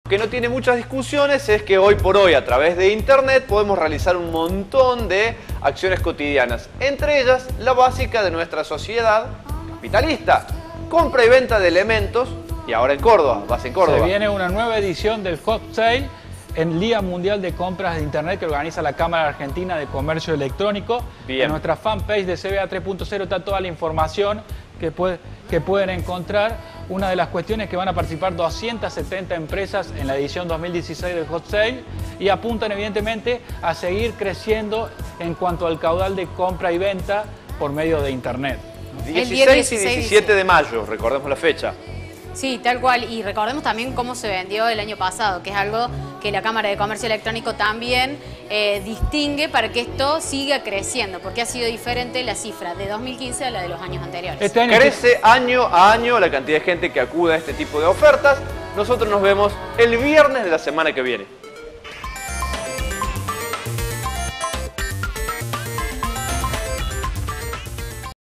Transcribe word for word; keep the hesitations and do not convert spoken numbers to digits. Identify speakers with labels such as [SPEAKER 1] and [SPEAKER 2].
[SPEAKER 1] que no tiene muchas discusiones es que hoy por hoy a través de internet podemos realizar un montón de acciones cotidianas, entre ellas la básica de nuestra sociedad capitalista, compra y venta de elementos. Y ahora en Córdoba, vas en Córdoba.
[SPEAKER 2] Se viene una nueva edición del Hot Sale en Liga Mundial de Compras de Internet que organiza la Cámara Argentina de Comercio Electrónico.
[SPEAKER 1] Bien.
[SPEAKER 2] En nuestra fanpage de C B A tres punto cero está toda la información que, puede, que pueden encontrar. Una de las cuestiones es que van a participar doscientas setenta empresas en la edición dos mil dieciséis del Hot Sale y apuntan evidentemente a seguir creciendo en cuanto al caudal de compra y venta por medio de Internet.
[SPEAKER 1] dieciséis y diecisiete de mayo, recordemos la fecha.
[SPEAKER 3] Sí, tal cual. Y recordemos también cómo se vendió el año pasado, que es algo que la Cámara de Comercio Electrónico también eh, distingue para que esto siga creciendo, porque ha sido diferente la cifra de dos mil quince a la de los años anteriores.
[SPEAKER 2] Este año
[SPEAKER 1] Crece año a año la cantidad de gente que acude a este tipo de ofertas. Nosotros nos vemos el viernes de la semana que viene.